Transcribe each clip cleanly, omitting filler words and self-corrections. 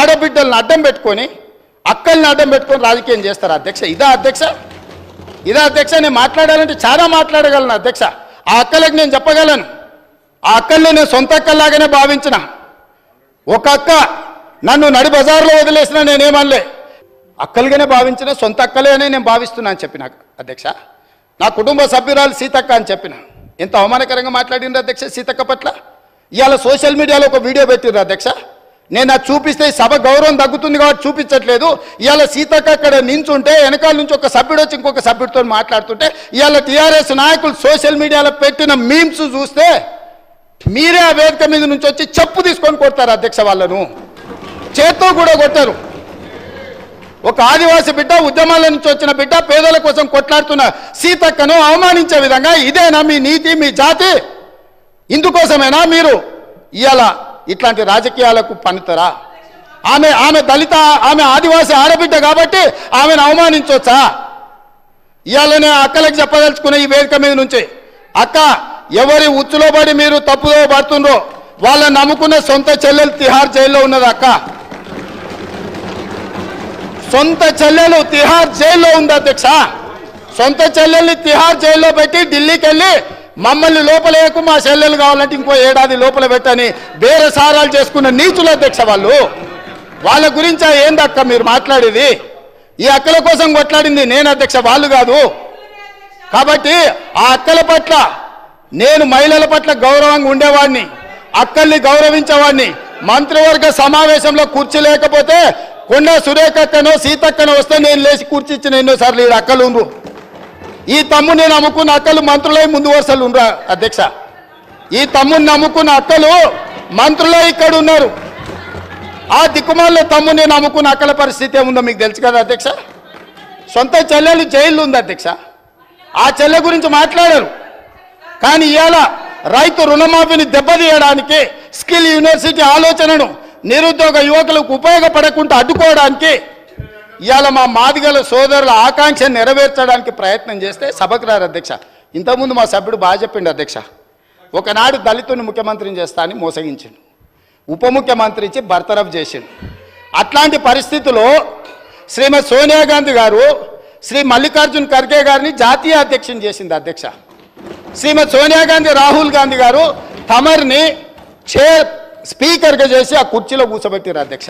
ఆడబిడ్డలను అడ్డం పెట్టుకొని అక్కల్ని అడ్డం పెట్టుకొని రాజకీయం చేస్తారు అధ్యక్ష. ఇదా అధ్యక్ష? ఇదా అధ్యక్ష? నేను మాట్లాడాలంటే చాలా మాట్లాడగలను అధ్యక్ష. ఆ అక్కలకు నేను చెప్పగలను, ఆ అక్కల్ని నేను సొంత అక్కల్లాగానే భావించిన. ఒక అక్క నన్ను నడి బజార్లో వదిలేసిన నేనేమనలే, అక్కలుగానే భావించిన, సొంత అక్కలే అని నేను భావిస్తున్నా అని చెప్పిన అధ్యక్ష. నా కుటుంబ సభ్యురాలు సీతక్క అని చెప్పిన. ఎంత అవమానకరంగా మాట్లాడిండ్రు అధ్యక్ష సీతక్క పట్ల. ఇవాళ సోషల్ మీడియాలో ఒక వీడియో పెట్టిర్రు అధ్యక్ష. నేను అది చూపిస్తే సభ గౌరవం తగ్గుతుంది కాబట్టి చూపించట్లేదు. ఇవాళ సీతక్క అక్కడ నించుంటే వెనకాల నుంచి ఒక సభ్యుడు వచ్చి ఇంకొక సభ్యుడితో మాట్లాడుతుంటే ఇవాళ టీఆర్ఎస్ నాయకులు సోషల్ మీడియాలో పెట్టిన మీమ్స్ చూస్తే మీరే ఆ వేదిక మీద నుంచి వచ్చి చెప్పు తీసుకొని కొడతారు అధ్యక్ష. వాళ్ళను చేత్తో కూడా కొట్టారు. ఒక ఆదివాసి బిడ్డ, ఉద్యమాల నుంచి వచ్చిన బిడ్డ, పేదల కోసం కొట్లాడుతున్న సీతక్కను అవమానించే విధంగా ఇదేనా మీ నీతి, మీ జాతి? ఇందుకోసమేనా మీరు ఇవాళ ఇట్లాంటి రాజకీయాలకు పన్నుతారా? ఆమె దళిత, ఆమె ఆదివాసి ఆడబిడ్డ కాబట్టి ఆమెను అవమానించవచ్చా? ఇవాళ నేను అక్కలకు చెప్పదలుచుకున్న ఈ వేదిక మీద నుంచి, అక్క ఎవరి ఉచ్చులో పడి మీరు తప్పుదో పడుతుండ్రో వాళ్ళని నమ్ముకున్న సొంత చెల్లెలు తిహార్ జైల్లో ఉన్నది అక్క. సొంత చెల్లెలు తిహార్ జైల్లో ఉంది అధ్యక్ష. సొంత చెల్లెల్ని తిహార్ జైల్లో పెట్టి ఢిల్లీకి వెళ్ళి మమ్మల్ని లోపలేకు, మా చెల్లెలు కావాలంటే ఇంకో ఏడాది లోపల పెట్టని వేరే సారాలు చేసుకున్న నీచులు అధ్యక్ష వాళ్ళు. వాళ్ళ గురించి ఏందక్క మీరు మాట్లాడేది? ఈ అక్కల కోసం కొట్లాడింది నేను అధ్యక్ష, వాళ్ళు కాదు. కాబట్టి ఆ అక్కల పట్ల నేను మహిళల పట్ల గౌరవంగా ఉండేవాడిని, అక్కల్ని గౌరవించేవాడిని. మంత్రివర్గ సమావేశంలో కుర్చీ లేకపోతే కొండ సురేఖక్కనో సీతక్కనో వస్తే నేను లేచి కూర్చి ఇచ్చిన ఎన్నోసార్లు. ఈ అక్కలు ఉండ్రు, ఈ తమ్ముని నమ్ముకున్న అక్కలు మంత్రులై ముందు వరుసలు ఉండరా అధ్యక్ష. ఈ తమ్ముని నమ్ముకున్న అక్కలు మంత్రులై ఇక్కడ ఉన్నారు. ఆ దిక్కుమాల తమ్ముని నమ్ముకున్న అక్కల పరిస్థితి ఏముందో మీకు తెలుసు కదా అధ్యక్ష. సొంత చెల్లెలు జైల్లో ఉంది అధ్యక్ష. ఆ చెల్లె గురించి మాట్లాడారు. కానీ ఇవాళ రైతు రుణమాఫీని దెబ్బతీయడానికి, స్కిల్ యూనివర్సిటీ ఆలోచనను నిరుద్యోగ యువకులకు ఉపయోగపడకుండా అడ్డుకోవడానికి, ఇవాళ మా మాదిగల సోదరుల ఆకాంక్షను నెరవేర్చడానికి ప్రయత్నం చేస్తే సభకు రారు అధ్యక్ష. ఇంతకుముందు మా సభ్యుడు బాగా చెప్పిండు అధ్యక్ష. ఒకనాడు దళితుని ముఖ్యమంత్రిని చేస్తా అని మోసగించిండు, ఉప ముఖ్యమంత్రి ఇచ్చి బర్తరఫ్ చేసిండు. అట్లాంటి పరిస్థితుల్లో శ్రీమతి సోనియా గాంధీ గారు శ్రీ మల్లికార్జున్ ఖర్గే గారిని జాతీయ అధ్యక్షుని చేసింది అధ్యక్ష. శ్రీమతి సోనియా గాంధీ రాహుల్ గాంధీ గారు తమర్ని స్పీకర్గా చేసి ఆ కుర్చీలో కూర్చోబెట్టారు అధ్యక్ష.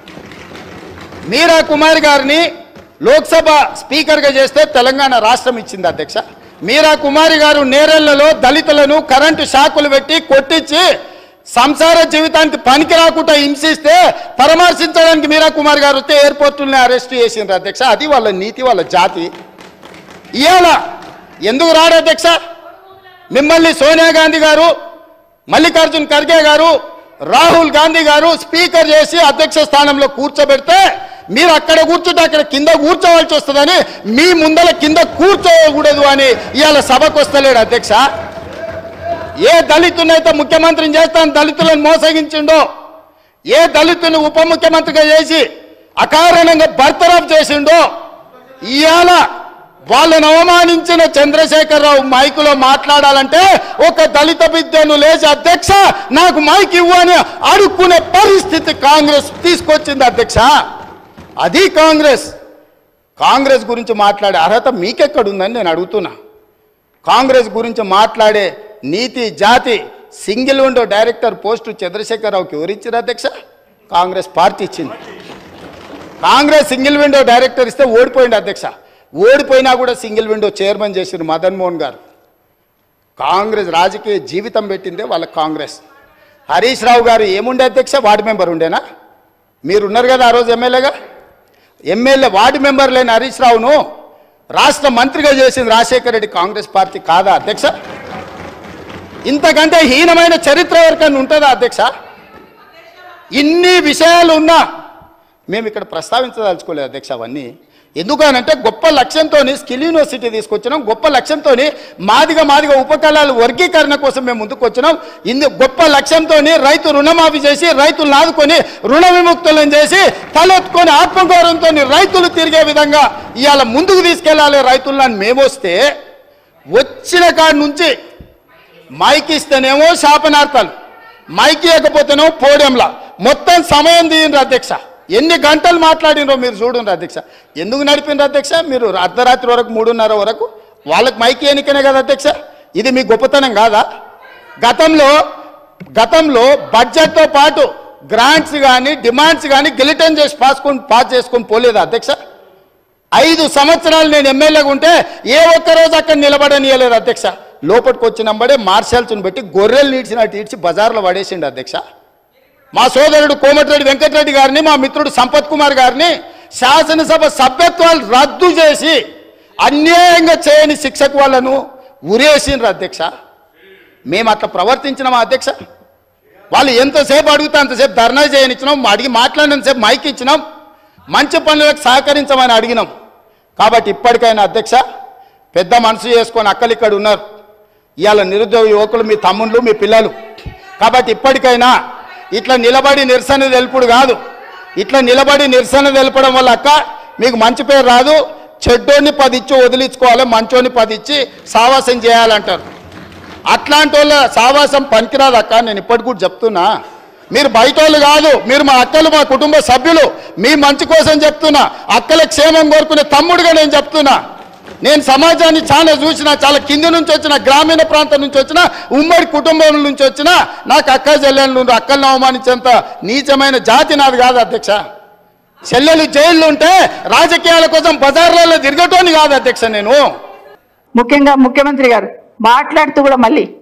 మీరా కుమార్ గారిని లోక్సభ స్పీకర్గా చేస్తే తెలంగాణ రాష్ట్రం ఇచ్చింది అధ్యక్ష. మీరా కుమారి గారు నేరెళ్లలో దళితులను కరెంటు షాకులు పెట్టి కొట్టించి సంసార జీవితానికి పనికి రాకుండా హింసిస్తే పరామర్శించడానికి మీరా కుమార్ గారు వస్తే ఎయిర్పోర్టుల్ని అరెస్ట్ చేసిండ్రు అధ్యక్ష. అది వాళ్ళ నీతి, వాళ్ళ జాతి. ఇవాళ ఎందుకు రాడు అధ్యక్ష? మిమ్మల్ని సోనియా గాంధీ గారు, మల్లికార్జున్ ఖర్గే గారు, రాహుల్ గాంధీ గారు స్పీకర్ చేసి అధ్యక్ష స్థానంలో కూర్చోబెడితే మీరు అక్కడ కూర్చుంటే అక్కడ కింద కూర్చోవాల్సి వస్తుందని మీ ముందల కింద కూర్చోకూడదు అని ఇవాళ సభకు వస్తలేడు అధ్యక్ష. ఏ దళితునైతే ముఖ్యమంత్రిని చేస్తాను దళితులను మోసగించిండో, ఏ దళితుని ఉప ముఖ్యమంత్రిగా చేసి అకారణంగా బర్తరఫ్ చేసిండో, ఇవాళ వాళ్ళను అవమానించిన చంద్రశేఖరరావు మైకులో మాట్లాడాలంటే ఒక దళిత బిడ్డను లేచి అధ్యక్ష నాకు మైక్ ఇవ్వు అని అడుక్కునే పరిస్థితి కాంగ్రెస్ తీసుకొచ్చింది అధ్యక్ష. అది కాంగ్రెస్ గురించి మాట్లాడే అర్హత మీకెక్కడుందని నేను అడుగుతున్నా. కాంగ్రెస్ గురించి మాట్లాడే నీతి, జాతి, సింగిల్ విండో డైరెక్టర్ పోస్టు చంద్రశేఖరరావుకి ఎవరిచ్చారు అధ్యక్ష? కాంగ్రెస్ పార్టీ ఇచ్చింది. కాంగ్రెస్ సింగిల్ విండో డైరెక్టర్ ఇస్తే ఓడిపోయింది అధ్యక్ష. ఓడిపోయినా కూడా సింగిల్ విండో చైర్మన్ చేసిన మదన్ మోహన్ గారు. కాంగ్రెస్ రాజకీయ జీవితం పెట్టిందే వాళ్ళ కాంగ్రెస్. హరీష్ రావు గారు ఏముండే అధ్యక్ష? వార్డు మెంబర్ ఉండేనా? మీరున్నారు కదా ఆ రోజు ఎమ్మెల్యేగా. ఎమ్మెల్యే వార్డు మెంబర్ లేని హరీష్ రావును రాష్ట్ర మంత్రిగా చేసింది రాజశేఖర రెడ్డి కాంగ్రెస్ పార్టీ కాదా అధ్యక్ష? ఇంతకంటే హీనమైన చరిత్ర ఎవరికైనా ఉంటుందా అధ్యక్ష? ఇన్ని విషయాలు ఉన్నా మేము ఇక్కడ ప్రస్తావించదలుచుకోలేదు అధ్యక్ష. అవన్నీ ఎందుకనంటే గొప్ప లక్ష్యంతో స్కిల్ యూనివర్సిటీ తీసుకొచ్చినాం, గొప్ప లక్ష్యంతో మాదిగ ఉపకళాల వర్గీకరణ కోసం మేము ముందుకు వచ్చినాం. గొప్ప లక్ష్యంతో రైతు రుణమాఫీ చేసి రైతులను ఆదుకొని రుణ విముక్తులను చేసి తలెత్తుకొని ఆత్మగౌరవంతో రైతులు తిరిగే విధంగా ఇవాళ ముందుకు తీసుకెళ్ళాలి రైతులను మేము వస్తే, వచ్చిన కాడి నుంచి మైక్ ఇస్తేనేమో శాపనార్థాలు, మైక్ ఇవ్వకపోతేనేమో పోడియంలా మొత్తం సమయం తీయండి అధ్యక్ష. ఎన్ని గంటలు మాట్లాడినరో మీరు చూడండి అధ్యక్ష. ఎందుకు నడిపినారు అధ్యక్ష మీరు అర్ధరాత్రి వరకు 3:30 వరకు? వాళ్ళకి మైకి ఎన్నికనే కదా అధ్యక్ష. ఇది మీ గొప్పతనం కాదా? గతంలో బడ్జెట్తో పాటు గ్రాంట్స్ కానీ డిమాండ్స్ కానీ గిలిటన్ చేసి పాస్ చేసుకొని పోలేదా అధ్యక్ష? 5 సంవత్సరాలు నేను ఎమ్మెల్యేగా ఉంటే ఏ ఒక్కరోజు అక్కడ నిలబడనియలేదు అధ్యక్ష. లోపలికి వచ్చినప్పుడే మార్షల్స్ని పెట్టి గొర్రెలు నీడ్చినట్టు ఈడ్చి బజార్లో పడేసిండు అధ్యక్ష. మా సోదరుడు కోమటిరెడ్డి వెంకటరెడ్డి గారిని, మా మిత్రుడు సంపత్ కుమార్ గారిని శాసనసభ సభ్యత్వాలు రద్దు చేసి అన్యాయంగా చేయని శిక్షకు వాళ్ళను ఉరేసిండ్రు అధ్యక్ష. మేము అట్లా ప్రవర్తించినామా అధ్యక్ష? వాళ్ళు ఎంతసేపు అడిగితే అంతసేపు ధర్నా చేయనిచ్చినాం, అడిగి మాట్లాడినంతసేపు మైక్ ఇచ్చినాం, మంచి పనులకు సహకరించమని అడిగినాం. కాబట్టి ఇప్పటికైనా అధ్యక్ష పెద్ద మనసు చేసుకొని అక్కలు ఇక్కడ ఉన్నారు, ఇవాళ నిరుద్యోగ యువకులు మీ తమ్ముళ్ళు మీ పిల్లలు. కాబట్టి ఇప్పటికైనా ఇట్లా నిలబడి నిరసన తెలుపుడు కాదు, ఇట్లా నిలబడి నిరసన తెలపడం వల్ల అక్క మీకు మంచి పేరు రాదు. చెడ్డోని 10 ఇచ్చి వదిలించుకోవాలి, మంచోని 10 ఇచ్చి సావాసం చేయాలంటారు. అట్లాంటి వాళ్ళ సావాసం పనికిరాదు అక్క. నేను ఇప్పటికి కూడా చెప్తున్నా, మీరు బయట వాళ్ళు కాదు, మీరు మా అక్కలు, మా కుటుంబ సభ్యులు, మీ మంచి కోసం చెప్తున్నా. అక్కల క్షేమం కోరుకునే తమ్ముడుగా నేను చెప్తున్నా. నేను సమాజాన్ని చాలా చూసిన, చాలా కింది నుంచి వచ్చిన, గ్రామీణ ప్రాంతం నుంచి వచ్చిన, ఉమ్మడి కుటుంబం నుంచి వచ్చిన, నాకు అక్క చెల్లెళ్ళు అక్కలను అవమానించేంత నీచమైన జాతి నాది కాదు అధ్యక్ష. చెల్లెలు జైళ్ళు ఉంటే రాజకీయాల కోసం బజార్లలో తిరగటోని కాదు అధ్యక్ష నేను. ముఖ్యంగా ముఖ్యమంత్రి గారు మాట్లాడుతూ కూడా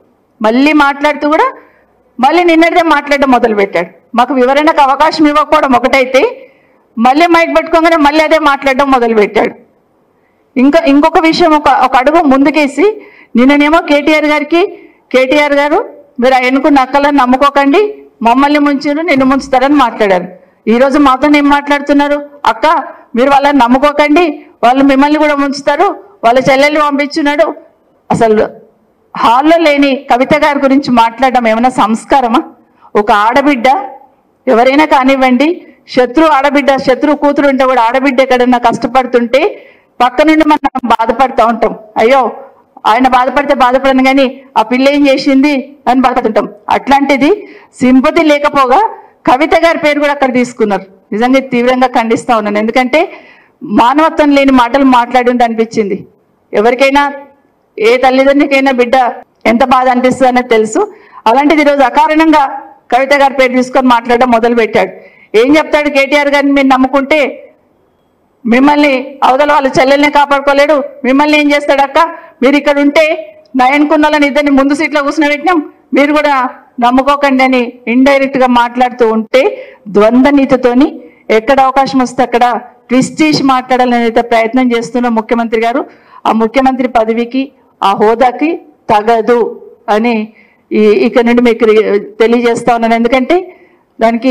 మళ్ళీ నిన్నటిదే మాట్లాడడం మొదలుపెట్టాడు. మాకు వివరణకు అవకాశం ఇవ్వకపోవడం ఒకటైతే, మళ్ళీ మైక్ పెట్టుకోగానే మళ్ళీ అదే మాట్లాడడం మొదలుపెట్టాడు. ఇంకొక విషయం ఒక అడుగు ముందుకేసి, నిన్ననేమో కేటీఆర్ గారు మీరు ఎన్నుకున్న అక్కలను నమ్ముకోకండి, మమ్మల్ని ముంచారు, నిన్ను ముంచుతారని మాట్లాడారు. ఈరోజు మాతో ఏం మాట్లాడుతున్నారు? అక్క మీరు వాళ్ళని నమ్ముకోకండి, వాళ్ళు మిమ్మల్ని కూడా ముంచుతారు, వాళ్ళ చెల్లెల్ని పంపించున్నాడు. అసలు హాల్లో లేని కవిత గారి గురించి మాట్లాడడం ఏమైనా సంస్కారమా? ఒక ఆడబిడ్డ ఎవరైనా కానివ్వండి, శత్రు కూతురు ఉంటే కూడా ఆడబిడ్డ ఎక్కడన్నా కష్టపడుతుంటే పక్క నుండి మనం బాధపడుతూ ఉంటాం. అయ్యో ఆయన బాధపడితే బాధపడను కానీ ఆ పిల్ల ఏం చేసింది అని బాధపడుతుంటాం. అట్లాంటిది సింపతి లేకపోగా కవిత గారి పేరు కూడా అక్కడ తీసుకున్నారు. నిజంగా తీవ్రంగా ఖండిస్తా ఉన్నాను. ఎందుకంటే మానవత్వం లేని మాటలు మాట్లాడింది అనిపించింది. ఎవరికైనా ఏ తల్లిదండ్రులకైనా బిడ్డ ఎంత బాధ అనిపిస్తుంది అనేది తెలుసు. అలాంటిది ఈరోజు అకారణంగా కవిత గారి పేరు తీసుకొని మాట్లాడడం మొదలు పెట్టాడు. ఏం చెప్తాడు? కేటీఆర్ గారిని మీరు నమ్ముకుంటే మిమ్మల్ని అవతల వాళ్ళ చెల్లెల్ని కాపాడుకోలేడు, మిమ్మల్ని ఏం చేస్తాడు అక్క, మీరు ఇక్కడ ఉంటే నయన్కున్నలని ఇద్దరిని ముందు సీట్లో కూర్చునబెట్టినాం, మీరు కూడా నమ్ముకోకండి అని ఇండైరెక్ట్ గా మాట్లాడుతూ ఉంటే, ద్వంద్వ నీతితోని ఎక్కడ అవకాశం వస్తే అక్కడ ట్విస్ట్ చేసి మాట్లాడాలని ప్రయత్నం చేస్తున్న ముఖ్యమంత్రి గారు ఆ ముఖ్యమంత్రి పదవికి ఆ హోదాకి తగదు అని ఇక్కడ నుండి మీకు తెలియజేస్తా ఉన్నాను. ఎందుకంటే దానికి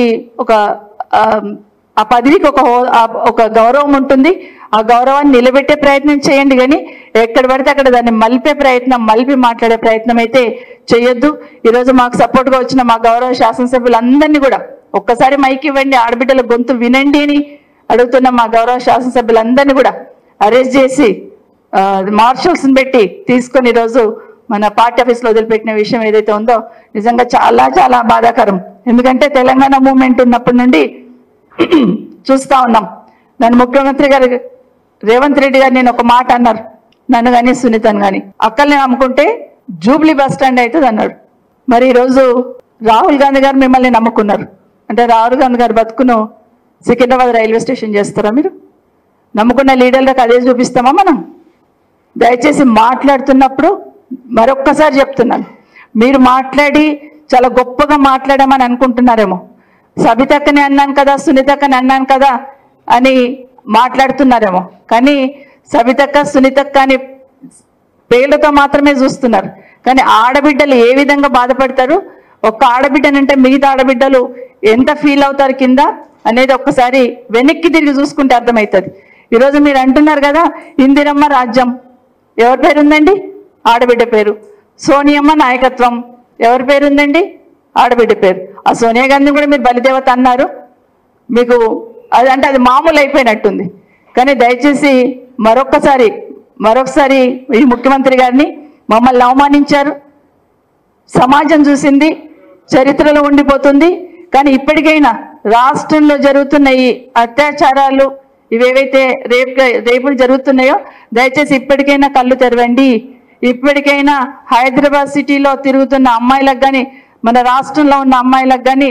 ఆ పదవికి ఒక గౌరవం ఉంటుంది. ఆ గౌరవాన్ని నిలబెట్టే ప్రయత్నం చేయండి, కానీ ఎక్కడ పడితే అక్కడ దాన్ని మలిపి మాట్లాడే ప్రయత్నం అయితే చేయొద్దు. ఈరోజు మాకు సపోర్ట్గా వచ్చిన మా గౌరవ శాసనసభ్యులందరినీ కూడా ఒక్కసారి మైక్ ఇవ్వండి, ఆడబిడ్డల గొంతు వినండి అని అడుగుతున్న మా గౌరవ శాసనసభ్యులందరినీ కూడా అరెస్ట్ చేసి మార్షల్స్ని పెట్టి తీసుకొని ఈరోజు మన పార్టీ ఆఫీస్లో వదిలిపెట్టిన విషయం ఏదైతే ఉందో నిజంగా చాలా చాలా బాధాకరం. ఎందుకంటే తెలంగాణ మూవ్మెంట్ ఉన్నప్పటి నుండి చూస్తా ఉన్నాం. నన్ను ముఖ్యమంత్రి గారు రేవంత్ రెడ్డి గారు నేను ఒక మాట అన్నారు, నన్ను కానీ సునీతను కానీ, అక్కల్ని నమ్ముకుంటే జూబ్లీ బస్ స్టాండ్ అవుతుంది అన్నాడు. మరి ఈరోజు రాహుల్ గాంధీ గారు మిమ్మల్ని నమ్ముకున్నారు అంటే రాహుల్ గాంధీ గారు బతుకును సికింద్రాబాద్ రైల్వే స్టేషన్ చేస్తారా? మీరు నమ్ముకున్న లీడర్లకు అదే చూపిస్తామా మనం? దయచేసి మాట్లాడుతున్నప్పుడు మరొక్కసారి చెప్తున్నాను, మీరు మాట్లాడి చాలా గొప్పగా మాట్లాడామని అనుకుంటున్నారేమో. సబితక్కని అన్నాను కదా, సునీతక్కని అన్నాను కదా అని మాట్లాడుతున్నారేమో, కానీ సబితక్క సునీతక్క అని పేర్లతో మాత్రమే చూస్తున్నారు. కానీ ఆడబిడ్డలు ఏ విధంగా బాధపడతారు, ఒక్క ఆడబిడ్డనంటే మిగతా ఆడబిడ్డలు ఎంత ఫీల్ అవుతారు కింద అనేది ఒక్కసారి వెనక్కి తిరిగి చూసుకుంటే అర్థమవుతుంది. ఈరోజు మీరు అంటున్నారు కదా ఇందిరమ్మ రాజ్యం, ఎవరి పేరు ఉందండి? ఆడబిడ్డ పేరు. సోనియమ్మ నాయకత్వం, ఎవరి పేరు ఉందండి? ఆడబిడ్డ పేరు. ఆ సోనియా గాంధీ కూడా మీరు బలిదేవత అన్నారు, మీకు అదంటే అది మామూలు అయిపోయినట్టుంది. కానీ దయచేసి మరొకసారి ఈ ముఖ్యమంత్రి గారిని మమ్మల్ని అవమానించారు. సమాజం చూసింది, చరిత్రలో ఉండిపోతుంది. కానీ ఇప్పటికైనా రాష్ట్రంలో జరుగుతున్న ఈ అత్యాచారాలు ఇవేవైతే రేపులు జరుగుతున్నాయో దయచేసి ఇప్పటికైనా కళ్ళు తెరవండి. ఇప్పటికైనా హైదరాబాద్ సిటీలో తిరుగుతున్న అమ్మాయిలకు కానీ మన రాష్ట్రంలో ఉన్న అమ్మాయిలకు కానీ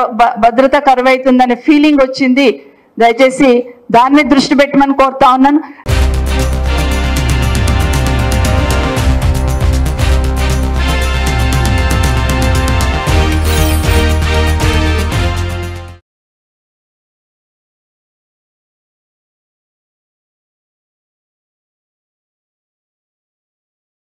భద్రత కరువైతుందనే ఫీలింగ్ వచ్చింది. దయచేసి దాని మీద దృష్టి పెట్టమని కోరుతా ఉన్నాను.